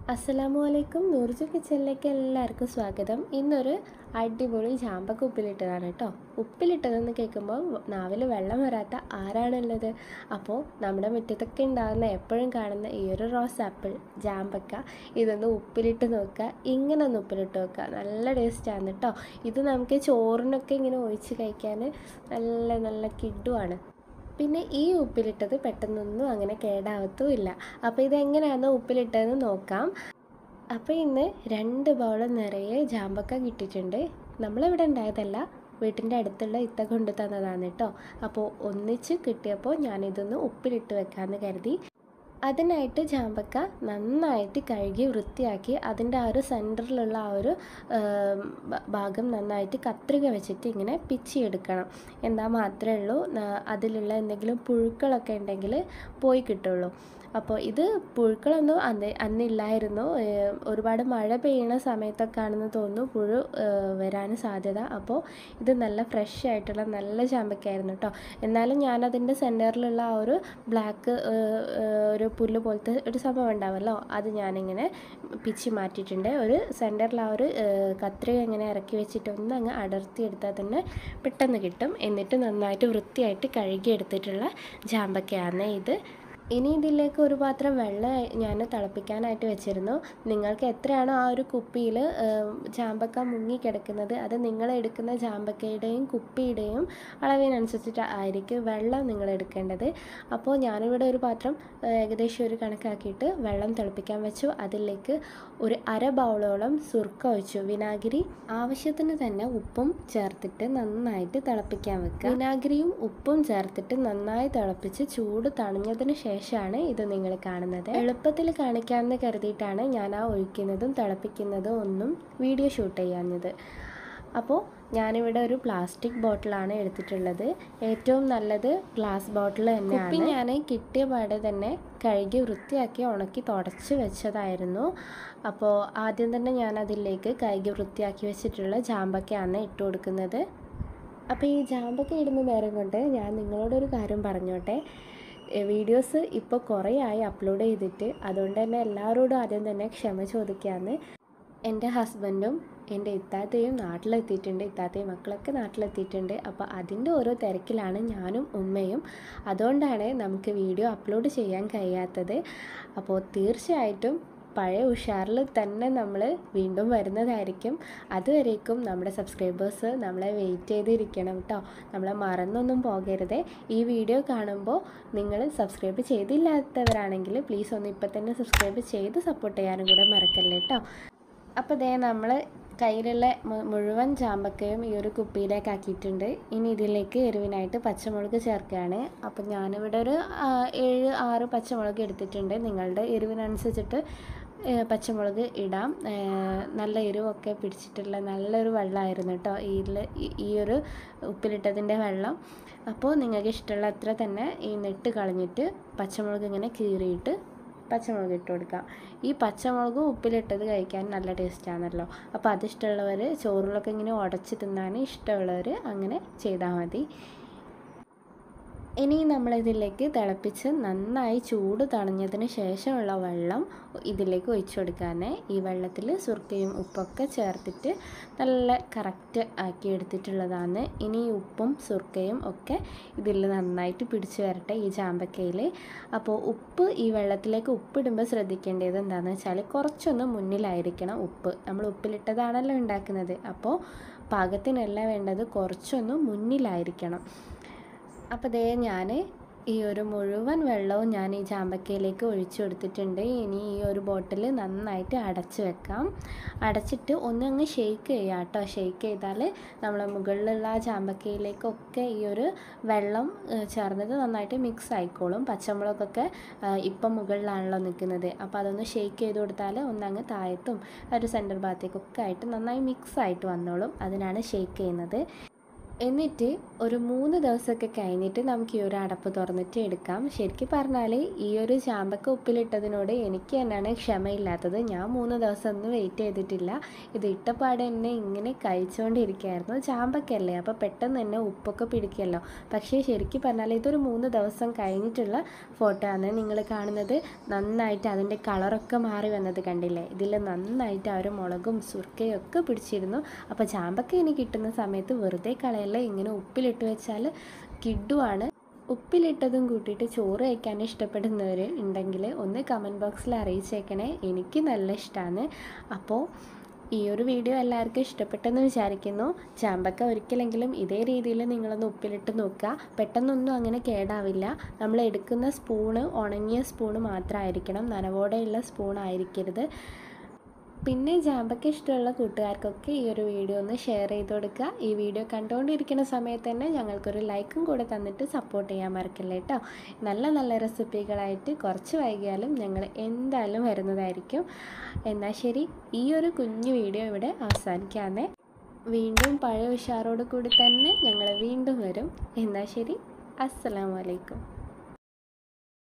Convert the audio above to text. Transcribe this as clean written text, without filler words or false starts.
അസ്സലാമു അലൈക്കും. നൂർജു കിച്ചണിലേക്ക് എല്ലാവർക്കും സ്വാഗതം. ഇന്നൊരു അടിപൊളി ചാമ്പക്ക ഉപ്പിലിട്ടതാണ് കേട്ടോ. ഉപ്പിലിട്ടതെന്ന് കേൾക്കുമ്പോൾ നാവിൽ വെള്ളം വരാത്ത ആരാണുള്ളത്? അപ്പോൾ നമ്മുടെ മുറ്റത്തൊക്കെ ഉണ്ടാകുന്ന എപ്പോഴും കാണുന്ന ഈ ഒരു റോസ് ആപ്പിൾ ചാമ്പക്ക ഇതൊന്ന് ഉപ്പിലിട്ട് നോക്കുക. ഇങ്ങനെ ഒന്ന് ഉപ്പിലിട്ട് നോക്കുക, നല്ല ടേസ്റ്റാണ് കേട്ടോ. ഇത് നമുക്ക് ചോറിനൊക്കെ ഇങ്ങനെ ഒഴിച്ച് കഴിക്കാൻ നല്ല നല്ല കിഡുവാണ്. പിന്നെ ഈ ഉപ്പിലിട്ടത് പെട്ടെന്നൊന്നും അങ്ങനെ കേടാവത്തുമില്ല. അപ്പോൾ ഇതെങ്ങനെയാണ് ഉപ്പിലിട്ടതെന്ന് നോക്കാം. അപ്പോൾ ഇന്ന് 2 ബൗൾ നിറയെ ജാമ്പക്ക കിട്ടിയിട്ടുണ്ട്. നമ്മളിവിടെ ഉണ്ടായതല്ല, വീട്ടിൻ്റെ അടുത്തുള്ള ഇത്ത കൊണ്ട് തന്നതാണ് കേട്ടോ. അപ്പോൾ ഒന്നിച്ച് കിട്ടിയപ്പോൾ ഞാനിതൊന്ന് ഉപ്പിലിട്ട് വെക്കാമെന്ന് കരുതി. അതിനായിട്ട് ചാമ്പക്ക നന്നായിട്ട് കഴുകി വൃത്തിയാക്കി അതിൻ്റെ ആ ഒരു സെൻറ്ററിലുള്ള ആ ഒരു ഭാഗം നന്നായിട്ട് കത്രിക വെച്ചിട്ട് ഇങ്ങനെ പിച്ചിയെടുക്കണം. എന്നാൽ മാത്രമേ ഉള്ളൂ അതിലുള്ള എന്തെങ്കിലും പുഴുക്കളൊക്കെ ഉണ്ടെങ്കിൽ പോയി കിട്ടുള്ളൂ. അപ്പോൾ ഇത് പുഴുക്കളൊന്നും അന്നില്ലായിരുന്നു. ഒരുപാട് മഴ പെയ്യുന്ന സമയത്തൊക്കെ ആണെന്ന് തോന്നുന്നു പുഴു വരാൻ സാധ്യത. അപ്പോൾ ഇത് നല്ല ഫ്രഷ് ആയിട്ടുള്ള നല്ല ചാമ്പക്കയായിരുന്നു കേട്ടോ. എന്നാലും ഞാനതിൻ്റെ സെൻറ്ററിലുള്ള ആ ഒരു ബ്ലാക്ക് ഒരു പുല്ല് പോലത്തെ ഒരു സംഭവം ഉണ്ടാവുമല്ലോ, അത് ഞാനിങ്ങനെ പിച്ചി മാറ്റിയിട്ടുണ്ട്. ഒരു സെൻറ്ററിൽ ആ ഒരു കത്രിക ഇങ്ങനെ ഇറക്കി വെച്ചിട്ട് ഒന്ന് അങ്ങ് അടർത്തിയെടുത്താൽ തന്നെ പെട്ടെന്ന് കിട്ടും. എന്നിട്ട് നന്നായിട്ട് വൃത്തിയായിട്ട് കഴുകിയെടുത്തിട്ടുള്ള ചാമ്പക്കയാണ് ഇത്. ഇനി ഇതിലേക്ക് ഒരു പാത്രം വെള്ളം ഞാൻ തിളപ്പിക്കാനായിട്ട് വെച്ചിരുന്നു. നിങ്ങൾക്ക് എത്രയാണോ ആ ഒരു കുപ്പിയിൽ ചാമ്പക്ക മുങ്ങിക്കിടക്കുന്നത് അത് നിങ്ങൾ എടുക്കുന്ന ചാമ്പക്കയുടെയും കുപ്പിയുടെയും അളവിനനുസരിച്ചിട്ട് ആയിരിക്കും വെള്ളം നിങ്ങൾ എടുക്കേണ്ടത്. അപ്പോൾ ഞാനിവിടെ ഒരു പാത്രം ഏകദേശം ഒരു കണക്കാക്കിയിട്ട് വെള്ളം തിളപ്പിക്കാൻ വെച്ചു. അതിലേക്ക് ഒരു അര ബൗളോളം സുർക്ക ഒഴിച്ചു. വിനാഗിരി ആവശ്യത്തിന് തന്നെ ഉപ്പും ചേർത്തിട്ട് നന്നായിട്ട് തിളപ്പിക്കാൻ വെക്കുക. വിനാഗിരിയും ഉപ്പും ചേർത്തിട്ട് നന്നായി തിളപ്പിച്ച് ചൂട് തണിഞ്ഞതിന് ശേഷമാണ് ഇത് നിങ്ങൾ കാണുന്നത്. എളുപ്പത്തിൽ കാണിക്കാമെന്ന് കരുതിയിട്ടാണ് ഞാൻ ആ ഒഴിക്കുന്നതും തിളപ്പിക്കുന്നതും ഒന്നും വീഡിയോ ഷൂട്ട് ചെയ്യാഞ്ഞത്. അപ്പോൾ ഞാനിവിടെ ഒരു പ്ലാസ്റ്റിക് ബോട്ടിലാണ് എടുത്തിട്ടുള്ളത്. ഏറ്റവും നല്ലത് ഗ്ലാസ് ബോട്ടിൽ തന്നെയാണ്. കുപ്പി ഞാൻ കിട്ടിയ പാടെ തന്നെ കഴുകി വൃത്തിയാക്കി ഉണക്കി തുടച്ച് വെച്ചതായിരുന്നു. അപ്പോൾ ആദ്യം തന്നെ ഞാൻ അതിലേക്ക് കഴുകി വൃത്തിയാക്കി വെച്ചിട്ടുള്ള ചാമ്പക്കയാണ് ഇട്ട് കൊടുക്കുന്നത്. അപ്പോൾ ഈ ചാമ്പക്ക ഇടുന്ന നേരം കൊണ്ട് ഞാൻ നിങ്ങളോടൊരു കാര്യം പറഞ്ഞോട്ടെ. വീഡിയോസ് ഇപ്പോൾ കുറേ ആയി അപ്ലോഡ് ചെയ്തിട്ട്, അതുകൊണ്ട് തന്നെ എല്ലാവരോടും ആദ്യം തന്നെ ക്ഷമ ചോദിക്കുകയാണ്. എൻ്റെ ഹസ്ബൻഡും എൻ്റെ ഇത്താത്തയും നാട്ടിലെത്തിയിട്ടുണ്ട്. ഇത്താത്തയും മക്കളൊക്കെ നാട്ടിലെത്തിയിട്ടുണ്ട്. അപ്പോൾ അതിൻ്റെ ഓരോ തിരക്കിലാണ് ഞാനും ഉമ്മയും. അതുകൊണ്ടാണ് നമുക്ക് വീഡിയോ അപ്ലോഡ് ചെയ്യാൻ കഴിയാത്തത്. അപ്പോൾ തീർച്ചയായിട്ടും പഴയ ഉഷാറിൽ തന്നെ നമ്മൾ വീണ്ടും വരുന്നതായിരിക്കും. അതുവരേക്കും നമ്മുടെ സബ്സ്ക്രൈബേഴ്സ് നമ്മളെ വെയിറ്റ് ചെയ്തിരിക്കണം കേട്ടോ. നമ്മളെ മറന്നൊന്നും പോകരുത്. ഈ വീഡിയോ കാണുമ്പോൾ നിങ്ങൾ സബ്സ്ക്രൈബ് ചെയ്തില്ലാത്തവരാണെങ്കിൽ പ്ലീസ് ഒന്ന് ഇപ്പം തന്നെ സബ്സ്ക്രൈബ് ചെയ്ത് സപ്പോർട്ട് ചെയ്യാനും കൂടെ മറക്കല്ലേ കേട്ടോ. അപ്പോൾ ദേ നമ്മൾ കയ്യിലുള്ള മുഴുവൻ ചാമ്പക്കയും ഈ ഒരു കുപ്പിയിലേക്ക് ആക്കിയിട്ടുണ്ട്. ഇനി ഇതിലേക്ക് എരിവിനായിട്ട് പച്ചമുളക് ചേർക്കുകയാണ്. അപ്പം ഞാനിവിടെ ഒരു 7-6 പച്ചമുളക് എടുത്തിട്ടുണ്ട്. നിങ്ങളുടെ എരിവിനനുസരിച്ചിട്ട് പച്ചമുളക് ഇടാം. നല്ല എരിവൊക്കെ പിടിച്ചിട്ടുള്ള നല്ലൊരു വെള്ളമായിരുന്നു കേട്ടോ ഈ ഒരു ഉപ്പിലിട്ടതിൻ്റെ വെള്ളം. അപ്പോൾ നിങ്ങൾക്ക് ഇഷ്ടമുള്ള അത്ര തന്നെ ഈ നെട്ട് കളഞ്ഞിട്ട് പച്ചമുളക് ഇങ്ങനെ കീറിയിട്ട് പച്ചമുളക് ഇട്ട് കൊടുക്കാം. ഈ പച്ചമുളക് ഉപ്പിലിട്ടത് കഴിക്കാൻ നല്ല ടേസ്റ്റാണല്ലോ. അപ്പോൾ അതിഷ്ടമുള്ളവർ ചോറിലൊക്കെ ഇങ്ങനെ ഉടച്ച് തിന്നാൻ ഇഷ്ടമുള്ളവർ അങ്ങനെ ചെയ്താൽ മതി. ഇനി നമ്മളിതിലേക്ക് തിളപ്പിച്ച് നന്നായി ചൂട് തണിഞ്ഞതിന് ശേഷമുള്ള വെള്ളം ഇതിലേക്ക് ഒഴിച്ചു കൊടുക്കാൻ. ഈ വെള്ളത്തിൽ സുർക്കയും ഉപ്പൊക്കെ ചേർത്തിട്ട് നല്ല കറക്റ്റ് ആക്കി എടുത്തിട്ടുള്ളതാണ്. ഇനി ഉപ്പും സുർക്കയും ഒക്കെ ഇതിൽ നന്നായിട്ട് പിടിച്ചു വരട്ടെ ഈ ചാമ്പക്കയിൽ. അപ്പോൾ ഉപ്പ് ഈ വെള്ളത്തിലേക്ക് ഉപ്പിടുമ്പോൾ ശ്രദ്ധിക്കേണ്ടത് എന്താണെന്ന് വെച്ചാൽ കുറച്ചൊന്ന് മുന്നിലായിരിക്കണം ഉപ്പ്. നമ്മൾ ഉപ്പിലിട്ടതാണല്ലോ ഉണ്ടാക്കുന്നത്. അപ്പോൾ പാകത്തിനല്ല വേണ്ടത്, കുറച്ചൊന്ന് മുന്നിലായിരിക്കണം. അപ്പോൾ ദേ ഞാൻ ഈ ഒരു മുഴുവൻ വെള്ളവും ഞാൻ ഈ ചാമ്പക്കയിലേക്ക് ഒഴിച്ചു കൊടുത്തിട്ടുണ്ട്. ഇനി ഈ ഒരു ബോട്ടിൽ നന്നായിട്ട് അടച്ച് വെക്കാം. അടച്ചിട്ട് ഒന്നങ്ങ് ഷെയ്ക്ക് ചെയ്യാം കേട്ടോ. ഷെയ്ക്ക് ചെയ്താൽ നമ്മളെ മുകളിലുള്ള ആ ചാമ്പക്കയിലേക്കൊക്കെ ഈ ഒരു വെള്ളം ചേർന്നത് നന്നായിട്ട് മിക്സ് ആയിക്കോളും. പച്ചമുളകൊക്കെ ഇപ്പം മുകളിലാണല്ലോ നിൽക്കുന്നത്. അപ്പോൾ അതൊന്ന് ഷെയ്ക്ക് ചെയ്ത് കൊടുത്താൽ ഒന്നങ്ങ് താഴത്തും ഒരു സെൻറ്റർ ഭാഗത്തേക്കൊക്കെ ആയിട്ട് നന്നായി മിക്സ് ആയിട്ട് വന്നോളും. അതിനാണ് ഷെയ്ക്ക് ചെയ്യുന്നത്. എന്നിട്ട് ഒരു 3 ദിവസമൊക്കെ കഴിഞ്ഞിട്ട് നമുക്ക് ഈ ഒരു അടപ്പ് തുറന്നിട്ട് എടുക്കാം. ശരിക്കും പറഞ്ഞാൽ ഈ ഒരു ചാമ്പക്ക ഉപ്പിലിട്ടതിനോട് എനിക്ക് തന്നെയാണ് ക്ഷമയില്ലാത്തത്. ഞാൻ 3 ദിവസം ഒന്നും വെയിറ്റ് ചെയ്തിട്ടില്ല. ഇത് ഇട്ടപ്പാടെ തന്നെ ഇങ്ങനെ കഴിച്ചുകൊണ്ടിരിക്കുകയായിരുന്നു. ചാമ്പക്കല്ലേ, അപ്പോൾ പെട്ടെന്ന് തന്നെ ഉപ്പൊക്കെ പിടിക്കുമല്ലോ. പക്ഷേ ശരിക്കും പറഞ്ഞാൽ ഇതൊരു 3 ദിവസം കഴിഞ്ഞിട്ടുള്ള ഫോട്ടോ ആണ് നിങ്ങൾ കാണുന്നത്. നന്നായിട്ട് അതിൻ്റെ കളറൊക്കെ മാറി വന്നത് കണ്ടില്ലേ. ഇതിൽ നന്നായിട്ട് ആ ഒരു മുളകും സുർക്കയും ഒക്കെ പിടിച്ചിരുന്നു. അപ്പോൾ ചാമ്പക്ക ഇനി കിട്ടുന്ന സമയത്ത് വെറുതെ കളയല്ല, ഇങ്ങനെ ഉപ്പിലിട്ട് വെച്ചാൽ കിഡുവാണ്. ഉപ്പിലിട്ടതും കൂട്ടിയിട്ട് ചോറ് കഴിക്കാൻ ഇഷ്ടപ്പെടുന്നവർ ഉണ്ടെങ്കിൽ ഒന്ന് കമൻറ്റ് ബോക്സിൽ അറിയിച്ചേക്കണേ. എനിക്ക് നല്ല ഇഷ്ടമാണ്. അപ്പോൾ ഈ ഒരു വീഡിയോ എല്ലാവർക്കും ഇഷ്ടപ്പെട്ടെന്ന് വിചാരിക്കുന്നു. ചാമ്പക്ക ഒരിക്കലെങ്കിലും ഇതേ രീതിയിൽ നിങ്ങളൊന്ന് ഉപ്പിലിട്ട് നോക്കുക. പെട്ടെന്നൊന്നും അങ്ങനെ കേടാവില്ല. നമ്മൾ എടുക്കുന്ന സ്പൂണ് ഉണങ്ങിയ സ്പൂണ് മാത്രമായിരിക്കണം, നനവോടെയുള്ള സ്പൂൺ ആയിരിക്കരുത്. പിന്നെ ചാമ്പക്ക ഇഷ്ടമുള്ള കൂട്ടുകാർക്കൊക്കെ ഈ ഒരു വീഡിയോ ഒന്ന് ഷെയർ ചെയ്ത് കൊടുക്കുക. ഈ വീഡിയോ കണ്ടുകൊണ്ടിരിക്കുന്ന സമയത്ത് തന്നെ ഞങ്ങൾക്കൊരു ലൈക്കും കൂടെ തന്നിട്ട് സപ്പോർട്ട് ചെയ്യാൻ മറക്കില്ല കേട്ടോ. നല്ല നല്ല റെസിപ്പികളായിട്ട് കുറച്ച് വൈകിയാലും ഞങ്ങൾ എന്തായാലും വരുന്നതായിരിക്കും. എന്നാൽ ശരി, ഈ ഒരു കുഞ്ഞു വീഡിയോ ഇവിടെ അവസാനിക്കാതെ വീണ്ടും പഴയ ഉഷാറോട് കൂടി തന്നെ ഞങ്ങൾ വീണ്ടും വരും. എന്നാൽ ശരി, അസ്സലാമു അലൈക്കും.